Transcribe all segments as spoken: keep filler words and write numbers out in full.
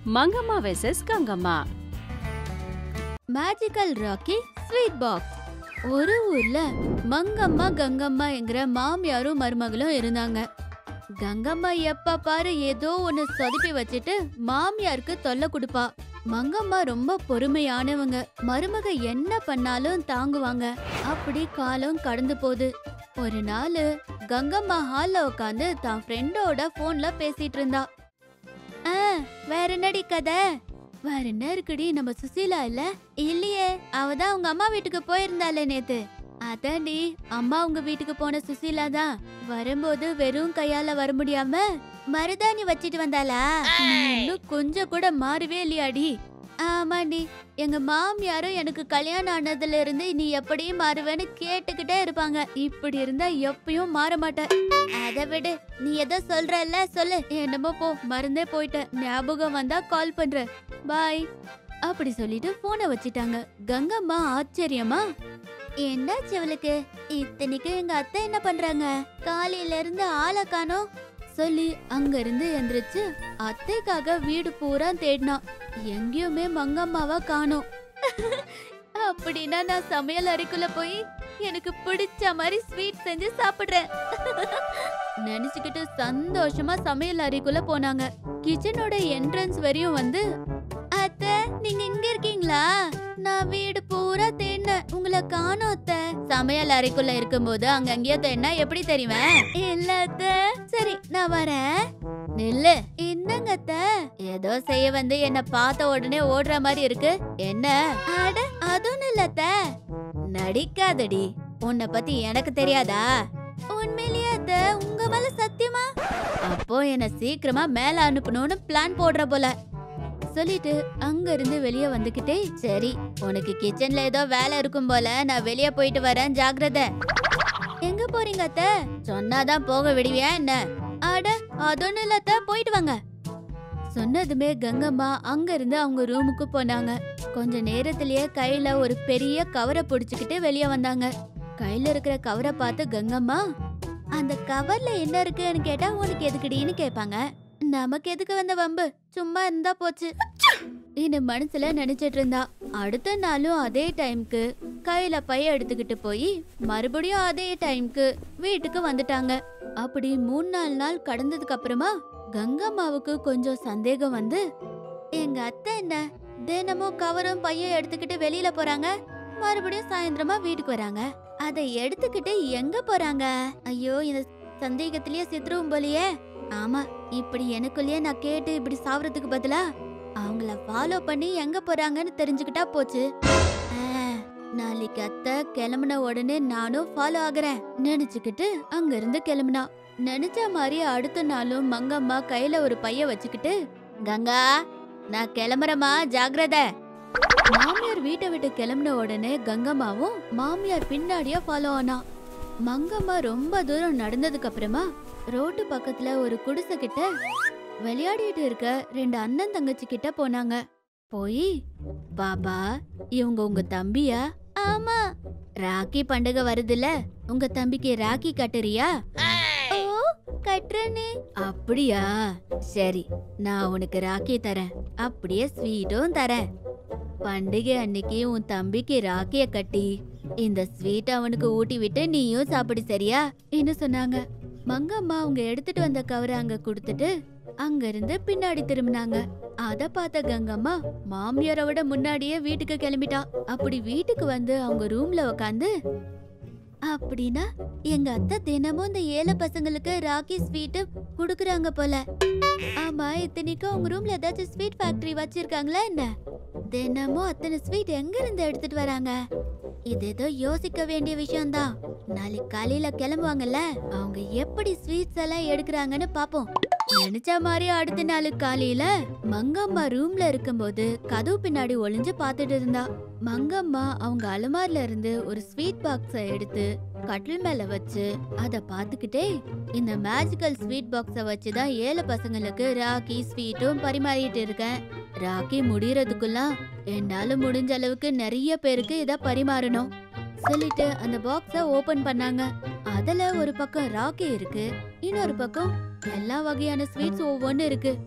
Mangamma versus Gangamma. Magical rakhi sweet box. ஒரு ஊர்ல மங்கம்மா கங்கம்மா என்கிற மாமியாரும் மருமகளும் இருந்தாங்க. கங்கம்மா எப்ப பாரு ஏதோ ஒன்னு சொதப்பி வச்சுட்டு மாமியாருக்கு தொல்லை கொடுப்பா. மங்கம்மா ரொம்ப பொறுமையானவங்க. மருமக என்ன பண்ணாலும் தாங்குவாங்க. அப்படி காலம் கடந்து போகுது. ஒரு நாள் கங்கம்மா ஹால்ல உட்காந்து தான் ஃப்ரெண்டோட போன்ல பேசிட்டு இருந்தா. ஆ, வேற என்னடி கதை? வேற என்ன இருக்குடி? நம்ம சுசீலா இல்ல? இல்லையே, அவதான் உங்க அம்மா வீட்டுக்கு போயிருந்தாளே நேத்து. அதாண்டி, அம்மா உங்க வீட்டுக்கு போன சுசீலா தான். வரும்போது வெறும் கையால வர முடியாம மருதாணி வச்சிட்டு வந்தாளா? இன்னும் கொஞ்சம் கூட மாறவே இல்லையாடி? ஆமாண்டி, எங்க மாமியாரும் எனக்கு கல்யாணம் ஆனதுல இருந்து நீ எப்படியும் மாறுவேன்னு கேட்டுக்கிட்டே இருப்பாங்க. இப்படி இருந்தா எப்பயும் மாற மாட்ட. அதை விடு, நீ எதோ சொல்றல்ல சொல்லு. என்னமோ போ, மறந்தே போயிட்ட. ஞாபகம் வந்தா கால் பண்ற. பாய் அப்படி சொல்லிட்டு போனை வச்சிட்டாங்க. கங்கம்மா ஆச்சரியமா, என்னாச்சு அவளுக்கு? இத்தனைக்கு எங்க அத்தை என்ன பண்றாங்க? காலையில இருந்து ஆளை காணோம் சொல்லி அங்க இருந்து எந்திரிச்சு அத்தைக்காக வீடு பூரா தேடினா. எங்கேயுமே மங்கம்மாவா காணோம். அப்படின்னா நான் சமையல் அறைக்குள்ள போய் எனக்கு பிடிச்ச மாதிரி ஸ்வீட் செஞ்சு சாப்பிடுறேன் நினைச்சுக்கிட்டு சந்தோஷமா சமையல் அறைக்குள்ள போனாங்க. கிச்சனோட என்ட்ரன்ஸ் வரையும் வந்து, அத்தை நீங்க இங்க இருக்கீங்களா? நான் வீடு பூரா தேடினேன், உங்களை காணோம் அத்தை. சமையல் அறைக்குள்ள இருக்கும்போது அங்க அங்கேயோ தேடினா எப்படி தெரியுவேன்? இல்ல அத்தை. சரி நான் வரேன். நில்லு. என்னங்க அத்தை? ஏதோ செய்ய வந்து என்ன பார்த்த உடனே ஓடுற மாதிரி இருக்கு. என்ன? அட அதுவும் இல்ல அத்தை. நடிக்காதடி. உன்னை பத்தி எனக்கு தெரியாதா? உண்மையிலேயே அத்தை, உங்க மேல சத்தியமா? அப்போ என்ன சீக்கிரமா மேல அனுப்பணும்னு பிளான் போடுற போல சொல்லிட்டு அங்க இருந்து வெளியே வந்துகிட்டே, சரி உனக்கு கிச்சன்ல ஏதோ வேலை இருக்கும் போல, நான் வெளியே போயிட்டு வரேன், ஜாக்கிரதை. எங்க போறீங்க அத்தை? சொன்னாதான் போக விடுவியா என்ன? அட அதொன்னு இல்ல அத்தை, போயிட்டு வாங்க. சொன்னதுமே கங்கம்மா அங்க இருந்து அவங்க ரூமுக்கு போனாங்க. கொஞ்ச நேரத்திலேயே கையில ஒரு பெரிய கவரை புடிச்சுக்கிட்டு வெளியே வந்தாங்க. கையில இருக்கிற கவரை பார்த்து கங்கம்மா, அந்த கவர்ல என்ன இருக்குன்னு கேட்டா உனக்கு எதுக்குடின்னு கேட்பாங்க. நமக்கு எதுக்கு வந்த வம்பு, சும்மா இருந்தா போச்சு இந்த மனசுல நினைச்சிட்டு இருந்தா. அடுத்த நாளும் அதே டைம்க்கு கையில பைய எடுத்துக்கிட்டு போய் மறுபடியும் அதே டைம்க்கு வீட்டுக்கு வந்துட்டாங்க. அப்படி மூணு நாலு நாள் கடந்ததுக்கு அப்புறமா கங்கம்மாவுக்கு கொஞ்சம் சந்தேகம் வந்து, எங்க அத்தை என்ன தினமும் கவரும் பையும் எடுத்துக்கிட்டு வெளியில போறாங்க, மறுபடியும் சாயந்தரமா வீட்டுக்கு வராங்க, அதை எடுத்துக்கிட்டு எங்க போறாங்க? ஐயோ, இந்த சந்தேகத்திலேயே சித்ருவும் போலியே. ஆமா, இப்படி எனக்குள்ளேயே நான் கேட்டு இப்படி சாவறதுக்கு பதிலா அவங்கள ஃபாலோ பண்ணி எங்க போறாங்கன்னு தெரிஞ்சுக்கிட்டா போச்சு. நாளைக்கு அத்தை கிளம்புன உடனே நானும் ஃபாலோ ஆகுறேன் நினைச்சுக்கிட்டு அங்க இருந்து கிளம்புனா. நினைச்ச மாதிரி அடுத்த நாளும் மங்கம்மா கையில ஒரு பைய வச்சுக்கிட்டு, கங்கா நான் கிளம்புறமா, ஜாக்கிரதை. மாமியார் வீட்டை விட்டு கிளம்புன உடனே கங்கம்மாவும் மாமியார் பின்னாடியே ஃபாலோ ஆனா. மங்கம்மா ரொம்ப தூரம் நடந்ததுக்கு அப்புறமா ரோட்டு பக்கத்துல ஒரு குடிசை கிட்ட விளையாடிட்டு இருக்க ரெண்டு அண்ணன் தங்கச்சி கிட்ட போனாங்க. போய், பாபா இவங்க உங்க தம்பியா? ஆமா. ராக்கி பண்டிகை வருதுல, உங்க தம்பிக்கு ராக்கி கட்டுறியா? ஓ கட்டுறனே. அப்படியா, சரி நான் உனக்கு ராக்கி தரேன், அப்படியே ஸ்வீட்டும் தரேன். பண்டிகை அன்னைக்கு உன் தம்பிக்கு ராக்கிய கட்டி இந்த ஸ்வீட் அவனுக்கு ஊட்டி விட்டு நீயும் சாப்பிடு, சரியா? என்ன சொன்னாங்க. மங்கம்மா அவங்க எடுத்துட்டு வந்த கவரை அங்க குடுத்துட்டு அங்க இருந்து பின்னாடி திரும்பினாங்க. அத பார்த்த கங்கம்மா மாமியாரோட முன்னாடியே வீட்டுக்கு கிளம்பிட்டா. அப்படி வீட்டுக்கு வந்து அவங்க ரூம்ல உக்காந்து, அப்படின்னா எங்க அத்தை தினமும் இந்த ஏழை பசங்களுக்கு ராக்கி ஸ்வீட் குடுக்குறாங்க போல. ஆமா, இத்தனைக்கும் அவங்க ரூம்ல ஏதாச்சும் ஸ்வீட் ஃபேக்டரி வச்சிருக்காங்களா என்ன? தினமும் அத்தனை ஸ்வீட் எங்க இருந்து எடுத்துட்டு வராங்க? இது ஏதோ யோசிக்க வேண்டிய விஷயம்தான். நாளைக்கு காலையில கிளம்புவாங்கல்ல, அவங்க எப்படி ஸ்வீட்ஸ் எல்லாம் எடுக்கிறாங்கன்னு பாப்போம். நினைச்ச மாதிரி அடுத்த நாள் காலையில மங்கம்மா ரூம்ல இருக்கும்போது கதவு பின்னாடி ஒளிஞ்சு பாத்துட்டு இருந்தா. மங்கம்மா அவங்க அலமாரில இருந்து ஒரு ஸ்வீட் பாக்ஸ எடுத்து கட்டில் மேல வச்சு அத பாத்துக்கிட்டே, இந்த மேஜிக்கல் ஸ்வீட் பாக்ஸ வச்சுதான் ஏழை பசங்களுக்கு ராக்கி ஸ்வீட்டும் பரிமாறிட்டு இருக்கேன். ராக்கி முடியறதுக்குள்ள என்னால முடிஞ்ச அளவுக்கு நிறைய பேருக்கு இத பரிமாறணும் சொல்லிட்டு அந்த பாக்ஸ ஓபன் பண்ணாங்க. அதுல ஒரு பக்கம் ராக்கி இருக்கு, இன்னொரு பக்கம் எல்லா வகையான ஸ்வீட்ஸ் ஒவ்வொன்னு இருக்கு.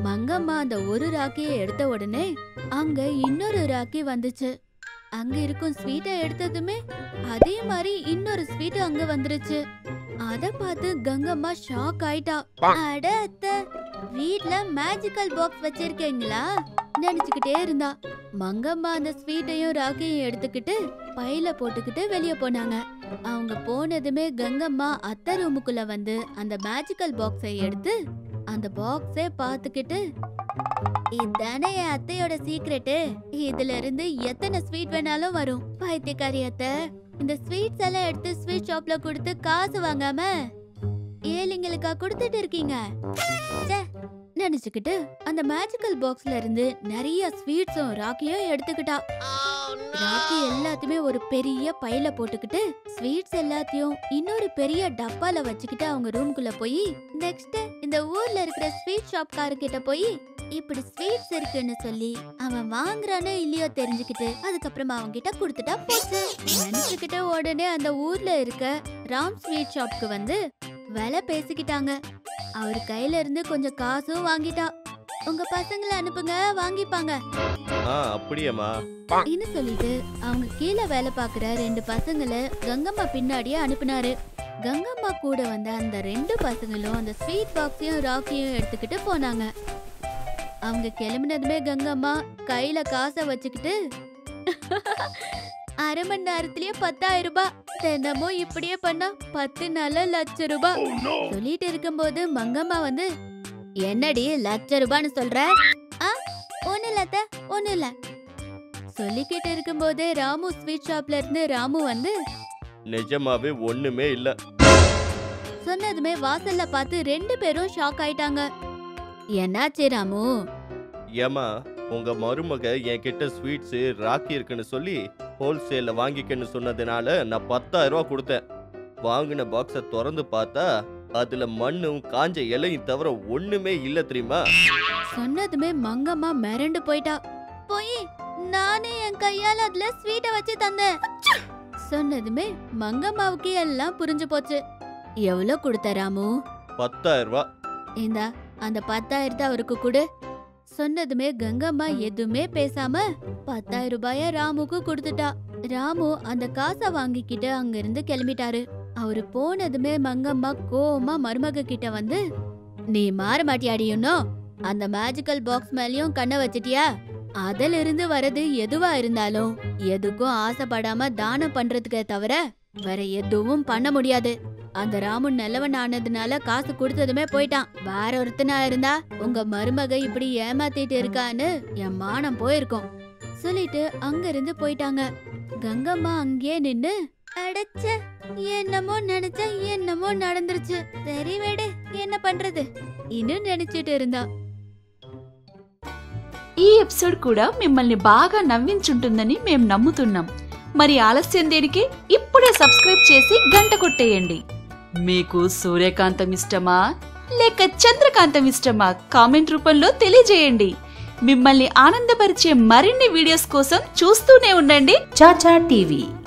மங்கம்மா அந்த ஒரு ராக்கியை எடுத்த உடனே அங்க இன்னொரு ராக்கி வந்துச்சு. அங்க இருக்கும் ஸ்வீட்டை எடுத்ததுமே அதே மாதிரி இன்னொரு ஸ்வீட் அங்க வந்துருச்சு. அத பார்த்து கங்கம்மா ஷாக் ஆயிட்டா. அட அத்தை, வீட்ல மேஜிக்கல் பாக்ஸ் வச்சிருக்கீங்களா நினைச்சுக்கிட்டே இருந்தா. மங்கம்மா அந்த ஸ்வீட்டையும் ராக்கியும் எடுத்துக்கிட்டு பையில போட்டுக்கிட்டு வெளிய போனாங்க. அவங்க போனதுமே கங்கம்மா அத்தை ரூமுக்குள்ள வந்து அந்த மேஜிக்கல் பாக்ஸை எடுத்து அந்த பாக்ஸை பாத்துக்கிட்டு, இதானே என் அத்தையோட சீக்ரெட்டு, இதுல இருந்து எத்தனை ஸ்வீட் வேணாலும் வரும். பைத்தியக்காரி அத்தை, இந்த ஸ்வீட்ஸ் எல்லாம் எடுத்து ஸ்வீட் ஷாப்ல கொடுத்து காசு வாங்காம ஏழைங்களுக்கா கொடுத்துட்டு இருக்கீங்க நினைச்சுக்கிட்டு அந்த மேஜிக்கல் பாக்ஸ்ல இருந்து நிறைய ஸ்வீட்ஸும் ராக்கியும் எடுத்துக்கிட்டா. ராக்கி எல்லாத்தையுமே ஒரு பெரிய பையில போட்டுக்கிட்டு ஸ்வீட்ஸ் எல்லாத்தையும் இன்னொரு பெரிய டப்பால வச்சுக்கிட்டு அவங்க ரூம்குள்ள போய் நெக்ஸ்ட் இந்த ஊர்ல இருக்கிற ஸ்வீட் ஷாப் கார கிட்ட போய் இப்படி ஸ்வீட்ஸ் இருக்குன்னு சொல்லி அவன் வாங்குறானோ இல்லையோ தெரிஞ்சுக்கிட்டு அதுக்கப்புறமா அவங்க கிட்ட கொடுத்துட்டா போச்சு நினைச்சுக்கிட்டு உடனே அந்த ஊர்ல இருக்க ராம் ஸ்வீட் ஷாப்க்கு வந்து விலை பேசிக்கிட்டாங்க. அவர் கையில இருந்து கொஞ்சம் காசும் வாங்கிட்டா. உங்க பசங்களை அனுப்புங்க, வாங்கிப்பாங்க அப்படியேமா இன்னும் சொல்லிட்டு அவங்க கீழே வேலை பாக்குற ரெண்டு பசங்களை கங்கம்மா பின்னாடியே அனுப்புனாரு. கங்கம்மா கூட வந்த அந்த ரெண்டு பசங்களும் அந்த ஸ்வீட் பாக்ஸையும் ராக்கியும் எடுத்துக்கிட்டு போனாங்க. அவங்க கிளம்பினதுமே கங்கம்மா கையில காசை வச்சுக்கிட்டு, அரை மணி நேரத்திலேயே பத்தாயிரம் ரூபாய், தினமும் இப்படியே பண்ணா பத்து நாள்ல லட்சம் ரூபாய் சொல்லிட்டு இருக்கும் போது மங்கம்மா வந்து, என்னடி லட்சம் ரூபான்னு சொல்ற? ஒண்ணு இல்ல ஒண்ணு இல்ல சொல்லிக்கிட்டு இருக்கும் போதே ராமு ஸ்வீட் ஷாப்ல இருந்து ராமு வந்து, நிஜமாவே ஒண்ணுமே இல்ல சொன்னதுமே வாசல்ல பார்த்து ரெண்டு பேரும் ஷாக் ஆயிட்டாங்க. என்னாச்சு ராமு? ஏமா, உங்க மருமக என்கிட்ட ஸ்வீட்ஸ் ராக்கி இருக்குன்னு சொல்லி ஹோல்சேல்ல வாங்கிக்கன்னு சொன்னதுனால நான் பத்தாயிரம் ரூபாய் கொடுத்தேன். வாங்கின பாக்ஸ திறந்து பார்த்தா அதுல மண்ணும் காஞ்ச இலையும் தவிர ஒண்ணுமே இல்ல தெரியுமா? சொன்னதுமே மங்கம்மா மிரண்டு போயிட்டா. போய் நானே என் கையால அதுல ஸ்வீட்டை வச்சு தந்தேன் சொன்னதுமே மங்கம்மாவுக்கு எல்லாம் புரிஞ்சு போச்சு. எவ்வளவு கொடுத்த ராமு? பத்தாயிரம் ரூபாய். இந்தா அந்த பத்தாயிரத்தை அவருக்கு கொடு சொன்னதுமே கங்கம்மா எதுவுமே பேசாம பத்தாயிரம் ரூபாய ராமுக்கு கொடுத்துட்டா. ராமு அந்த காசை வாங்கிக்கிட்டு அங்க இருந்து கிளம்பிட்டாரு. அவரு போனதுமே மங்கம்மா கோவமா மருமக கிட்ட வந்து, நீ மாற மாட்டியாடியுன்னோ அந்த மேஜிக்கல் பாக்ஸ் மேலயும் கண்ணை வச்சிட்டியா? அதுல இருந்து வரது எதுவா இருந்தாலும் எதுக்கும் ஆசைப்படாம தானம் பண்றதுக்கே தவிர வேற எதுவும் பண்ண முடியாது. அந்த ராமு நல்லவன் ஆனதுனால காசு கொடுத்ததுமே போயிட்டான். வேற ஒருத்தனா இருந்தா உங்க மருமக இப்படி ஏமாத்திட்டு இருக்கான்னு என் மானம் போயிருக்கும் சொல்லிட்டு அங்க இருந்து போயிட்டாங்க. கங்கம்மா அங்கேயே நின்னு, அடைச்ச என்னமோ நினைச்ச என்னமோ நடந்துருச்சு, சரி வேடு என்ன பண்றது இன்னும் நினைச்சிட்டு இருந்தா. ఈ ఎపిసోడ్ కూడా మిమ్మల్ని బాగా నవ్వించుంటుందని మేం నమ్ముతున్నాం. మరి ఆలస్యం దేనికి, ఇప్పుడే సబ్స్క్రైబ్ చేసి గంట కొట్టేయండి. మీకు సూర్యకాంతం ఇష్టమా లేక చంద్రకాంతం ఇష్టమా కామెంట్ రూపంలో తెలియజేయండి. మిమ్మల్ని ఆనందపరిచే మరిన్ని వీడియోస్ కోసం చూస్తూనే ఉండండి చాచా టీవీ.